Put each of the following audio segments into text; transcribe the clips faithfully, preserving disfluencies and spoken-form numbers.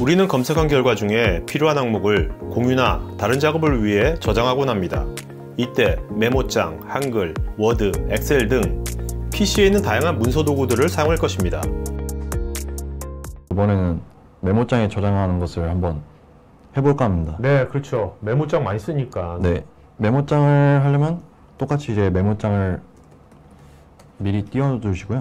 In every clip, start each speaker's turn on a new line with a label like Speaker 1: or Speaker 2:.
Speaker 1: 우리는 검색한 결과 중에 필요한 항목을 공유나 다른 작업을 위해 저장하곤 합니다. 이때 메모장, 한글, 워드, 엑셀 등 피시에 있는 다양한 문서 도구들을 사용할 것입니다.
Speaker 2: 이번에는 메모장에 저장하는 것을 한번 해볼까 합니다.
Speaker 3: 네, 그렇죠. 메모장 많이 쓰니까.
Speaker 2: 네, 메모장을 하려면 똑같이 이제 메모장을 미리 띄워두시고요.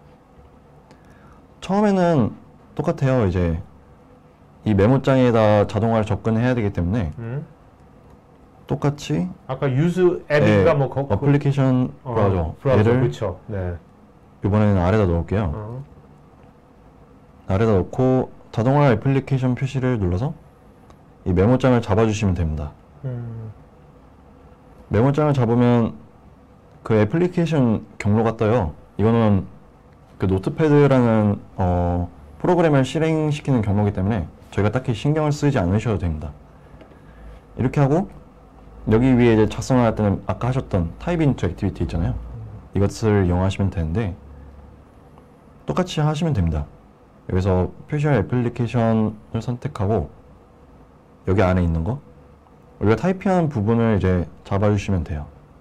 Speaker 2: 처음에는 똑같아요. 이제 이 메모장에다 자동화를 접근해야 되기 때문에 음? 똑같이
Speaker 3: 아까 use 앱인가 네, 뭐 거,
Speaker 2: 어플리케이션
Speaker 3: 어,
Speaker 2: 브라우저,
Speaker 3: 브라우저
Speaker 2: 얘를
Speaker 3: 그렇죠. 네.
Speaker 2: 이번에는 아래다 놓을게요. 어. 아래다 놓고 자동화 애플리케이션 표시를 눌러서 이 메모장을 잡아주시면 됩니다. 음. 메모장을 잡으면 그 애플리케이션 경로가 떠요. 이거는 그 노트패드라는 어, 프로그램을 실행시키는 경로이기 때문에 저희가 딱히 신경을 쓰지 않으셔도 됩니다. 이렇게 하고 여기 위에 이제 작성할 때는 아까 하셨던 타입 인투 액티비티 있잖아요. 이것을 이용하시면 되는데 똑같이 하시면 됩니다. 여기서 표시할 애플리케이션을 선택하고 여기 안에 있는 거 우리가 타이핑하는 부분을 이제 잡아주시면 돼요.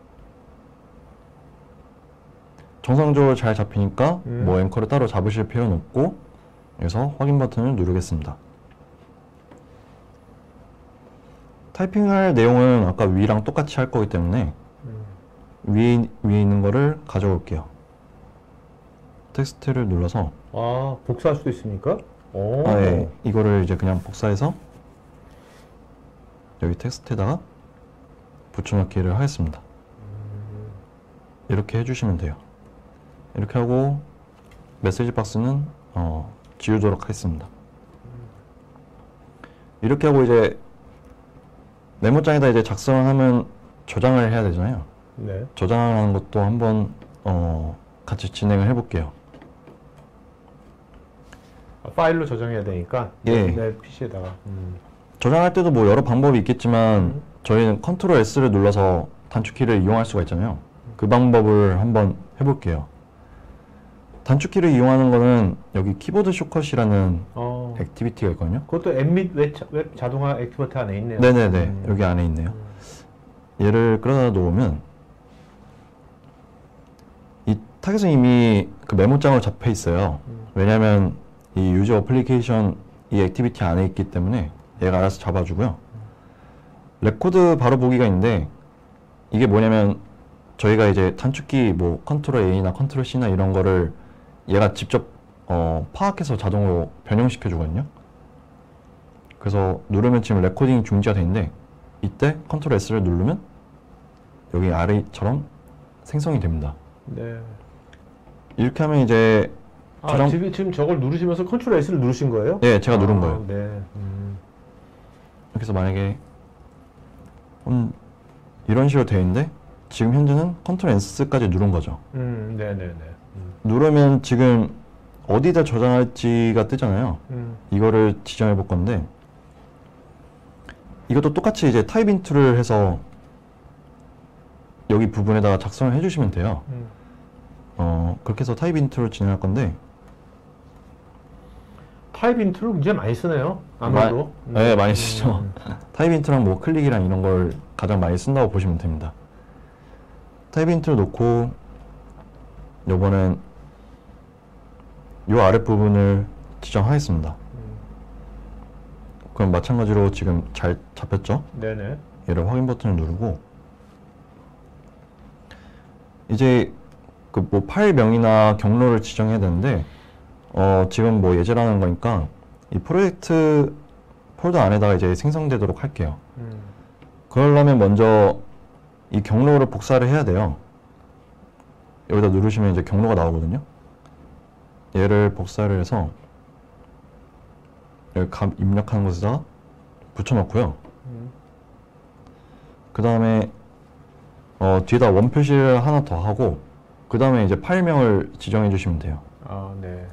Speaker 2: 정상적으로 잘 잡히니까 음. 뭐 앵커를 따로 잡으실 필요는 없고 여기서 확인 버튼을 누르겠습니다. 타이핑할 내용은 아까 위랑 똑같이 할 거기 때문에 음. 위에, 위에 있는 거를 가져올게요. 텍스트를 눌러서
Speaker 3: 아, 복사할 수도 있습니까? 오.
Speaker 2: 아, 네. 이거를 이제 그냥 복사해서 여기 텍스트에다가 붙여넣기를 하겠습니다. 음. 이렇게 해주시면 돼요. 이렇게 하고 메시지 박스는 어, 지우도록 하겠습니다. 이렇게 하고 이제 메모장에다 이제 작성을 하면 저장을 해야 되잖아요. 네. 저장하는 것도 한번 어, 같이 진행을 해볼게요.
Speaker 3: 아, 파일로 저장해야 되니까
Speaker 2: 예.
Speaker 3: 내 피시에다가 음.
Speaker 2: 저장할 때도 뭐 여러 방법이 있겠지만 음. 저희는 컨트롤 에스를 눌러서 단축키를 이용할 수가 있잖아요. 그 방법을 한번 해볼게요. 단축키를 이용하는 거는 여기 키보드 숏컷이라는 어. 액티비티가 있거든요.
Speaker 3: 그것도 앱 및 웹, 웹 자동화 액티비티 안에 있네요.
Speaker 2: 네네네. 음. 여기 안에 있네요. 음. 얘를 끌어다 놓으면 이 타겟은 이미 그 메모장으로 잡혀 있어요. 음. 왜냐하면 이 유저 어플리케이션 이 액티비티 안에 있기 때문에 얘가 알아서 잡아주고요. 음. 레코드 바로 보기가 있는데 이게 뭐냐면 저희가 이제 단축키 뭐 컨트롤 A나 컨트롤 C나 이런 거를 얘가 직접 어, 파악해서 자동으로 변형시켜 주거든요. 그래서 누르면 지금 레코딩 중지가 되는데 이때 컨트롤 에스를 누르면 여기 아래처럼 생성이 됩니다. 네. 이렇게 하면 이제
Speaker 3: 아, 저랑... 지금, 지금 저걸 누르시면서 컨트롤 에스를 누르신 거예요?
Speaker 2: 네, 제가 아, 누른 거예요.
Speaker 3: 네. 음.
Speaker 2: 이렇게 해서 만약에 음, 이런 식으로 되어 있는데 지금 현재는 컨트롤 에스까지 누른 거죠.
Speaker 3: 음, 네네네. 음.
Speaker 2: 누르면 지금 어디다 저장할지가 뜨잖아요. 음. 이거를 지정해 볼 건데 이것도 똑같이 이제 타입 인투를 해서 여기 부분에다가 작성을 해주시면 돼요. 음. 어, 그렇게 해서 타입 인투를 진행할 건데
Speaker 3: 타입 인투를 굉장히 많이 쓰네요. 아무래도.
Speaker 2: 마, 네, 많이 쓰죠. 음. 타입 인투랑 뭐 클릭이랑 이런 걸 가장 많이 쓴다고 보시면 됩니다. 타입 인투를 놓고 요번엔 요 아랫부분을 지정하겠습니다. 음. 그럼 마찬가지로 지금 잘 잡혔죠? 네네. 얘를 확인 버튼을 누르고 이제 그 뭐 파일명이나 경로를 지정해야 되는데 어 지금 뭐 예제라는 거니까 이 프로젝트 폴더 안에다가 이제 생성되도록 할게요. 음. 그러려면 먼저 이 경로를 복사를 해야 돼요. 여기다 누르시면 이제 경로가 나오거든요. 얘를 복사를 해서 여기 값 입력하는 곳에다가 붙여넣고요. 음. 그 다음에 어, 뒤에다 원 표시를 하나 더 하고 그 다음에 이제 파일명을 지정해 주시면 돼요.
Speaker 3: 아, 네.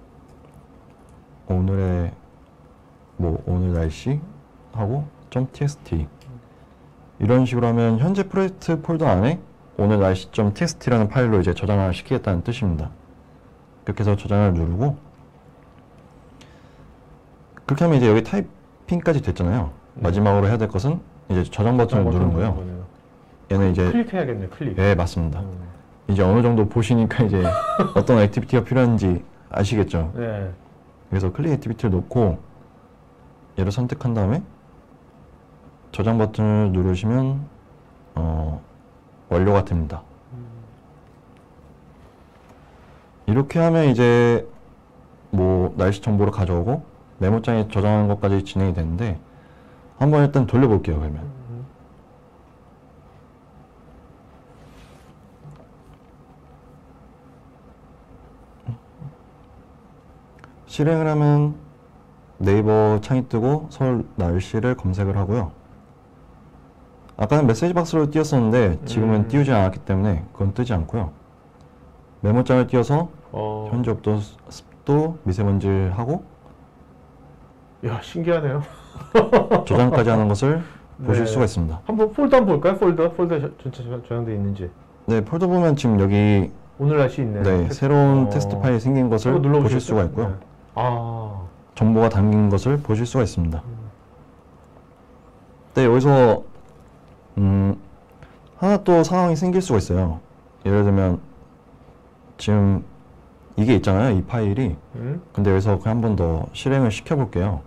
Speaker 2: 오늘의 뭐 오늘 날씨 하고 .txt 이런 식으로 하면 현재 프로젝트 폴더 안에 오늘 날씨 .txt라는 파일로 이제 저장을 시키겠다는 뜻입니다. 이렇게 해서 저장을 누르고 그렇게 하면 이제 여기 타이핑까지 됐잖아요.
Speaker 3: 네.
Speaker 2: 마지막으로 해야 될 것은 이제 저장 버튼을 누르는 거예요.
Speaker 3: 거네요.
Speaker 2: 얘는 이제
Speaker 3: 클릭해야겠네, 클릭.
Speaker 2: 네, 맞습니다.
Speaker 3: 음.
Speaker 2: 이제 어느 정도 보시니까 이제 어떤 액티비티가 필요한지 아시겠죠?
Speaker 3: 네.
Speaker 2: 그래서 클릭 액티비티를 놓고 얘를 선택한 다음에 저장 버튼을 누르시면 어, 완료가 됩니다. 이렇게 하면 이제 뭐 날씨 정보를 가져오고 메모장에 저장하는 것까지 진행이 되는데 한번 일단 돌려볼게요. 그러면 실행을 하면 네이버 창이 뜨고 서울 날씨를 검색을 하고요. 아까는 메시지 박스로 띄웠었는데 지금은
Speaker 3: 음.
Speaker 2: 띄우지 않았기 때문에 그건 뜨지 않고요. 메모장을 띄워서
Speaker 3: 어.
Speaker 2: 현재 업도 습도 미세먼지하고
Speaker 3: 야, 신기하네요.
Speaker 2: 저장까지 하는 것을 보실
Speaker 3: 네.
Speaker 2: 수가 있습니다.
Speaker 3: 한번 폴더 한번 볼까요? 폴더, 폴더 저- 전체 저- 저장되어 있는지.
Speaker 2: 네, 폴더 보면 지금 여기
Speaker 3: 오늘 날씨 있네.
Speaker 2: 네,
Speaker 3: 텍-
Speaker 2: 새로운
Speaker 3: 어.
Speaker 2: 텍스트 파일이 생긴 것을
Speaker 3: 한번 눌러보시겠어요?
Speaker 2: 보실 수가 있고요.
Speaker 3: 네. 아.
Speaker 2: 정보가 담긴 것을 보실 수가 있습니다. 네, 여기서 음, 하나 또 상황이 생길 수가 있어요. 예를 들면 지금 이게 있잖아요, 이 파일이.
Speaker 3: 음?
Speaker 2: 근데 여기서 한 번 더 실행을 시켜볼게요.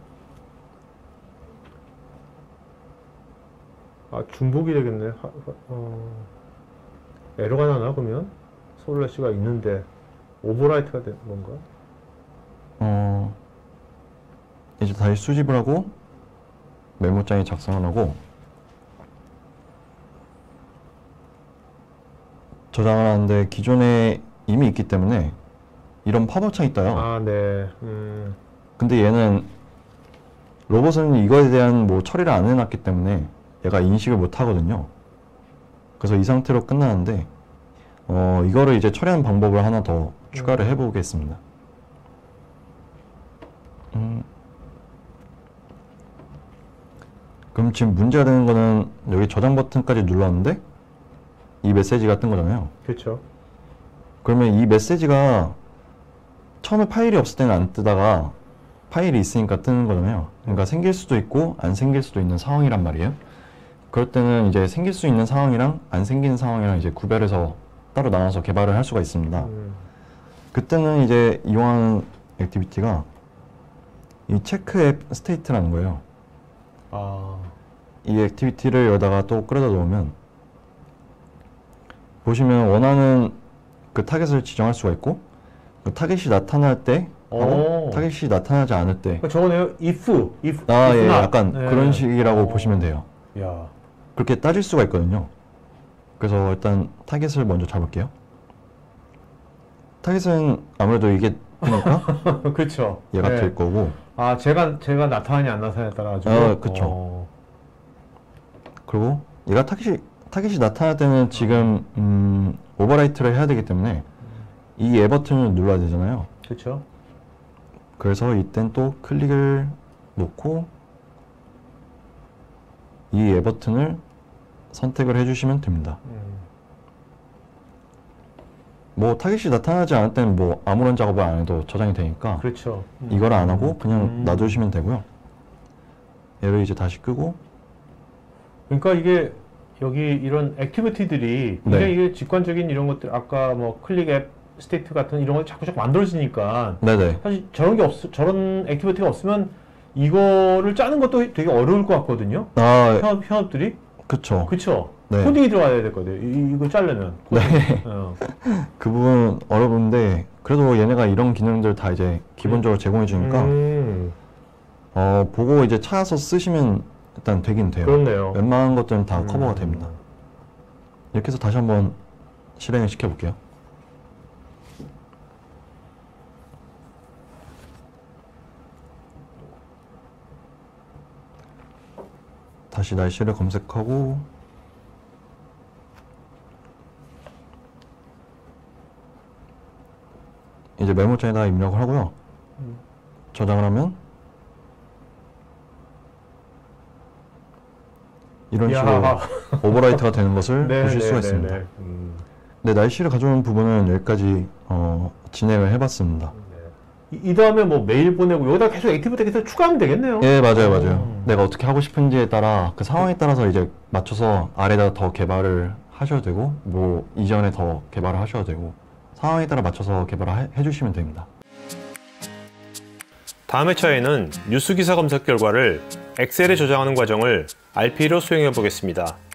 Speaker 3: 아, 중복이 되겠네. 하, 하, 어. 에러가 나나, 그러면? 서울 날씨가 있는데, 오버라이트가 된 건가?
Speaker 2: 어, 이제 다시 수집을 하고 메모장에 작성을 하고 저장을 하는데 기존에 이미 있기 때문에 이런 팝업 창이 떠요.
Speaker 3: 아, 네. 음.
Speaker 2: 근데 얘는 로봇은 이거에 대한 뭐 처리를 안 해놨기 때문에 얘가 인식을 못 하거든요. 그래서 이 상태로 끝나는데 어, 이거를 이제 처리하는 방법을 하나 더 추가를 해보겠습니다. 음. 그럼 지금 문제가 되는 거는 여기 저장 버튼까지 눌렀는데 이 메시지가 뜬 거잖아요.
Speaker 3: 그렇죠.
Speaker 2: 그러면 이 메시지가 처음에 파일이 없을 때는 안 뜨다가 파일이 있으니까 뜨는 거잖아요. 그러니까 생길 수도 있고 안 생길 수도 있는 상황이란 말이에요. 그럴 때는 이제 생길 수 있는 상황이랑 안 생기는 상황이랑 이제 구별해서 따로 나눠서 개발을 할 수가 있습니다.
Speaker 3: 음.
Speaker 2: 그때는 이제 이용하는 액티비티가 이 체크 앱 스테이트라는 거예요.
Speaker 3: 아.
Speaker 2: 이 액티비티를 여기다가 또 끌어다 놓으면 보시면 원하는 그 타겟을 지정할 수가 있고 그 타겟이 나타날 때 하고
Speaker 3: 오.
Speaker 2: 타겟이 나타나지 않을 때
Speaker 3: 그러니까 저거네요. if, if,
Speaker 2: 아,
Speaker 3: if
Speaker 2: 예,
Speaker 3: not.
Speaker 2: 약간
Speaker 3: 네.
Speaker 2: 그런 식이라고
Speaker 3: 어.
Speaker 2: 보시면 돼요.
Speaker 3: 야.
Speaker 2: 그렇게 따질 수가 있거든요. 그래서 일단 타겟을 먼저 잡을게요. 타겟은 아무래도 이게 뜨니까
Speaker 3: 그렇죠.
Speaker 2: 얘가
Speaker 3: 네.
Speaker 2: 될 거고
Speaker 3: 아, 제가 제가 나타나냐 안 나타나냐에 따라 가지고.
Speaker 2: 어, 그쵸.
Speaker 3: 어.
Speaker 2: 그리고 얘가 타겟이 타겟이 나타날 때는 지금 음, 오버라이트를 해야 되기 때문에 이 애 버튼을 눌러야 되잖아요.
Speaker 3: 그렇죠.
Speaker 2: 그래서 이땐 또 클릭을 놓고 이 애 버튼을 선택을 해주시면 됩니다.
Speaker 3: 음.
Speaker 2: 뭐 타겟이 나타나지 않을 때는 뭐 아무런 작업을 안 해도 저장이 되니까
Speaker 3: 그렇죠. 음.
Speaker 2: 이걸 안 하고 그냥
Speaker 3: 음.
Speaker 2: 놔두시면 되고요. 얘를 이제 다시 끄고
Speaker 3: 그러니까 이게 여기 이런 액티비티들이
Speaker 2: 네.
Speaker 3: 굉장히 이게 직관적인 이런 것들 아까 뭐 클릭 앱 스테이트 같은 이런 걸 자꾸 자꾸 만들어지니까
Speaker 2: 네네
Speaker 3: 사실 저런 게 없 저런 액티비티가 없으면 이거를 짜는 것도 되게 어려울 것 같거든요.
Speaker 2: 아
Speaker 3: 현업 현업들이
Speaker 2: 그쵸.
Speaker 3: 그렇죠.
Speaker 2: 네.
Speaker 3: 코딩이 들어가야 될 거예요. 이, 이거 짜려면. 코딩.
Speaker 2: 네.
Speaker 3: 어.
Speaker 2: 그 부분 어려운데 그래도 얘네가 이런 기능들 다 이제 기본적으로 제공해 주니까
Speaker 3: 음,
Speaker 2: 어 보고 이제 찾아서 쓰시면 일단 되긴 돼요.
Speaker 3: 그렇네요.
Speaker 2: 웬만한 것들은 다
Speaker 3: 음.
Speaker 2: 커버가 됩니다. 이렇게 해서 다시 한번 실행을 시켜볼게요. 다시 날씨를 검색하고 이제 메모장에다가 입력을 하고요.
Speaker 3: 음.
Speaker 2: 저장을 하면 이런
Speaker 3: 이야.
Speaker 2: 식으로 오버라이트가 되는 것을
Speaker 3: 네,
Speaker 2: 보실
Speaker 3: 네,
Speaker 2: 수가
Speaker 3: 네,
Speaker 2: 있습니다.
Speaker 3: 네. 음,
Speaker 2: 네, 날씨를 가져오는 부분은 여기까지 어, 진행을 해봤습니다.
Speaker 3: 네. 이, 이 다음에 뭐 메일 보내고 여기다 계속 액티비티 계속 추가하면 되겠네요.
Speaker 2: 예, 맞아요, 맞아요.
Speaker 3: 음.
Speaker 2: 내가 어떻게 하고 싶은지에 따라 그 상황에 따라서 이제 맞춰서 아래다 더 개발을 하셔도 되고 뭐 이전에 더 개발을 하셔도 되고 상황에 따라 맞춰서 개발을 해, 해주시면 됩니다.
Speaker 1: 다음 회차에는 뉴스 기사 검색 결과를 엑셀에 저장하는 과정을 알피이로 수행해 보겠습니다.